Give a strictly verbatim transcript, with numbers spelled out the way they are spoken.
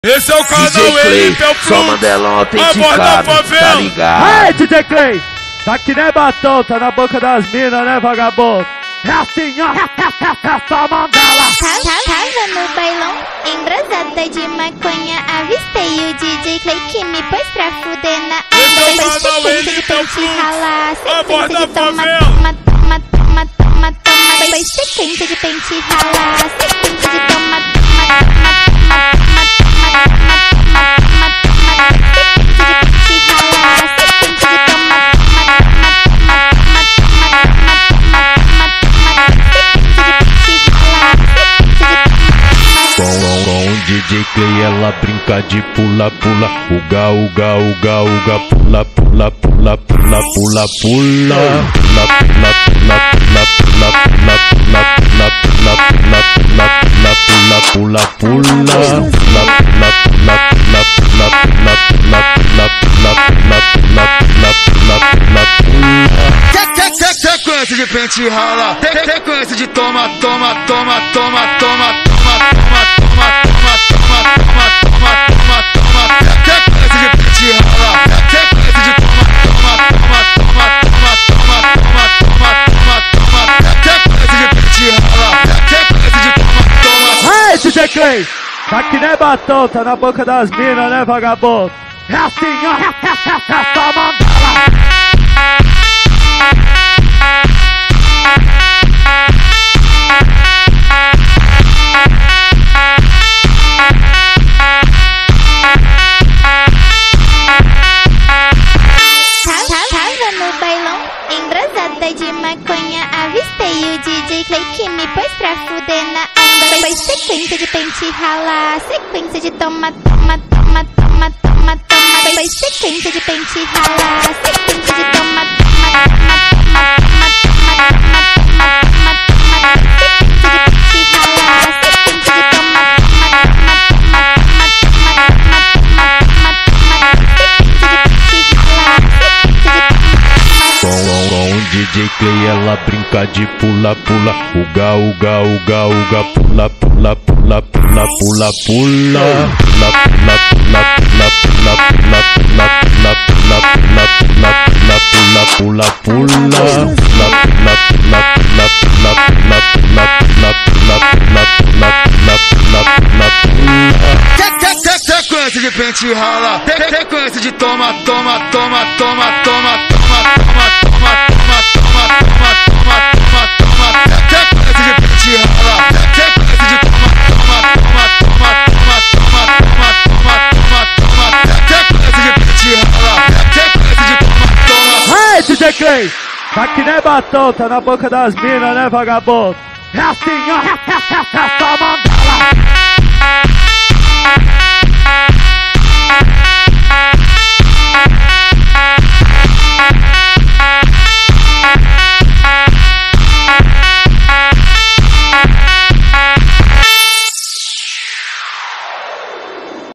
Esse é o canal Helipa, é o Só Mandelão autenticado, tá ligado? Hey, D J KLAY, tá que nem batom, tá na boca das minas, né, vagabundo? É assim, ó, só Mandela. Tava no bailão, embrasada de maconha, avistei o D J KLAY que me pôs pra fuder na onda. Depois sequência de pente ralar, sequência de toma, toma, toma, toma, toma, toma. Depois sequência de pente ralar, sequência de toma, toma, toma, toma, toma. D J KLAY ela brinca de pula pula, uga uga uga uga, pula pula pula pula pula pula, pula pula pula pula pula pula pula pula pula pula pula pula Sequência de pente rala, sequência de toma toma toma toma toma toma toma toma toma toma toma toma toma, sequência de pente rala, sequência de toma toma toma toma toma toma toma toma toma, sequência de pente rala, sequência de toma toma. Hey, D J KLAY, tá que nem batom, tá na boca das minas, né, vagabundo? É assim, ó, só Mandela. De maconha, avistei o D J KLAY que me pôs pra fuder na onda. Depois sequência de pente ralar, sequência de toma, toma, toma, toma, toma, toma. Depois sequência de pente ralar, sequência de toma, toma, toma, toma, toma, toma, toma, toma, toma, toma. Sequência de pente ralar, sequência de toma, toma, toma, toma, toma, toma, toma, toma, toma, toma. Sequência de pente ralar, sequência de com D J KLAY ela brinca de pula pula, uga uga uga uga, pula pula pula pula pula pula, pula pula pula pula pula pula pula pula pula pula pula pula pula pula. Sequência de pente rala, sequência de toma toma toma toma toma toma toma toma toma toma toma toma toma toma, sequência de pente rala, sequência de toma toma toma toma toma toma toma toma toma, sequência de pente rala, sequência de toma toma. Hey, D J KLAY, tá que nem batom, tá na boca das minas, né, vagabundo? É assim, ó, só Mandela.